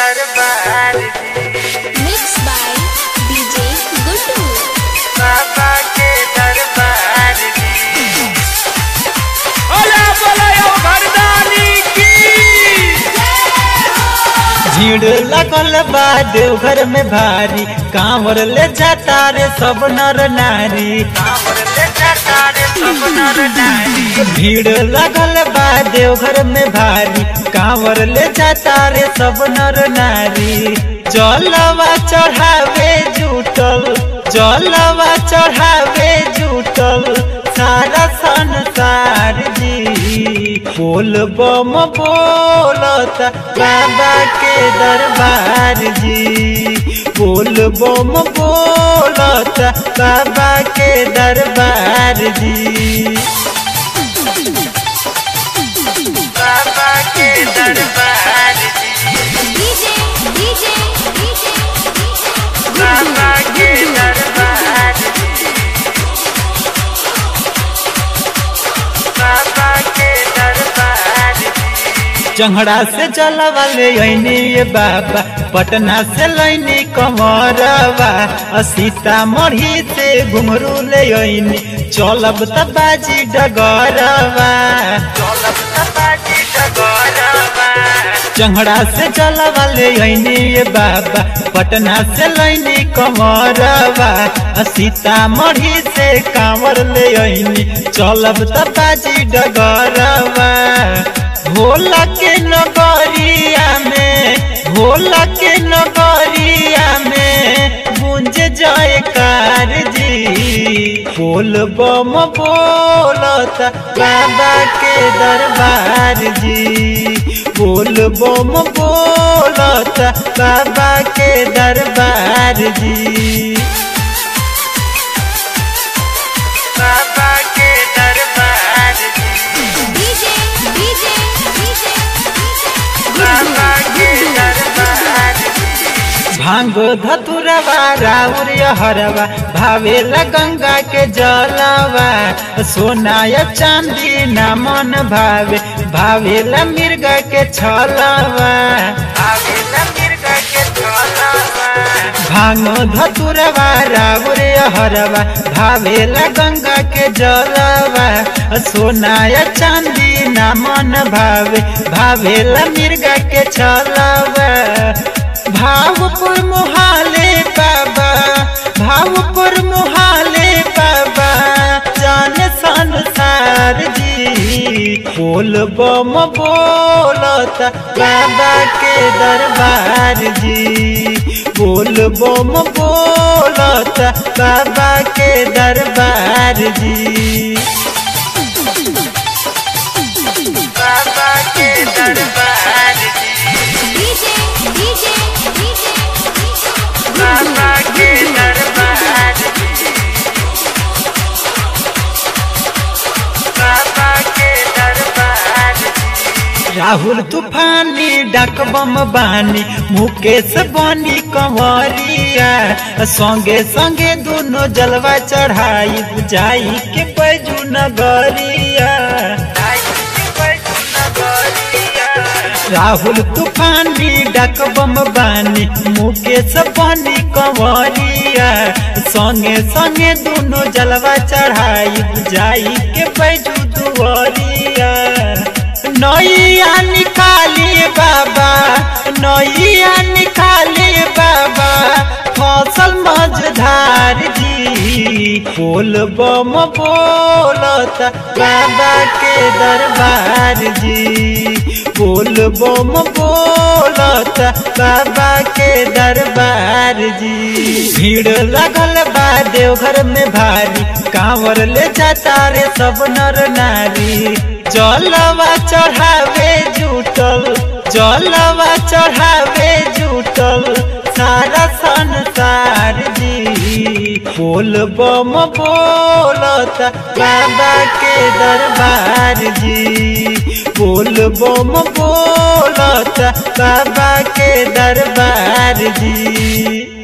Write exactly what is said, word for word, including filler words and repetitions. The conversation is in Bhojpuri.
दरबार Mixed by D J Guddu. बाबा के दरबार बोला बोला यो घरदानी की भीड़ लगल बा देवघर में भारी, कांवर ले जाता रे सब नर नारी। कांवर ले जाता रे सब नर नारी भीड़ लगल बा देवघर में भारी, कांवर ले जाता रे सब नर नारी। जलवा चढ़ावे जुटल, जलवा चढ़ावे जुटल सारा संसार जी। बोल बम बोलता बाबा के दरबार जी, बोल बम बोलता बाबा के दरबार जी। बाबा के दरबार D J, D J, D J, बाबा के दरबार बाबा के दरबार चंगड़ा से जलवा ले आईनी ये बाबा, पटना से लैनी कमरवा, सीतामढ़ी से घुंघरू ले आईनी, चलब त बाजी डगरवा। चलब बाजी डगरवा चंगड़ा से जलवा ले आईनी ये बाबा, पटना से लैनी कमरवा, सीतामढ़ी से कांवर ले आईनी, चलब त बाजी डगरवा। भोला के नगरिया में, भोला के नगरिया में गूंज जयकार जी। बोल बम बोलता बाबा के दरबार जी, बोल बम बोलता बाबा के दरबार जी। बाबा के दरबार D J, D J, D J, बाबा के दरबार भांग धतुरवा राउर हरवा, भावेला गंगा के जलवा, सोनाया चांदी ना मन भावे, भावेला मिर्गा के छलवा। आवेला मिर्गा के छलवा भांग धतुरवा राउर हरवा, भावेला गंगा के जलवा, सोनाया चांदी ना मन भावे, भावेला मिर्गा के छलवा। भावपुर मुहाले बाबा, भावपुर मुहाले बाबा जान संसार जी। बोल बम बोलता बाबा के दरबार जी, बोल बम बोलता बाबा के दरबार जी। बाबा के दरबार D J, D J, D J, बाबा के दरबार बाबा के दरबार राहुल तूफानी डाकबम बानी, मुकेश बनी कंवरिया, संगे संगे दोनों जलवा चढ़ाई जाई के पैजू नगरिया। राहुल तूफानी डाकबम बानी, मुकेश बनी कंवरिया, संगे संगे दोनों जलवा चढ़ाई जाई के पैजू दुआरिया। नैया निकाली बाबा, नैया निकाली बाबा फसल मझधार जी। बोल बम बोलता बाबा के दरबार जी, बोल बम बोलता बाबा के दरबार जी। भीड़ लगल बा देवघर में भारी, कांवर ले जाता रे सब नर नारी। जलवा चढ़ावे जुटल, जलवा चढ़ावे जुटल सारा संसार जी। बोल बम बोलता बाबा के दरबार जी, बोल बम बोलता बाबा के दरबार जी।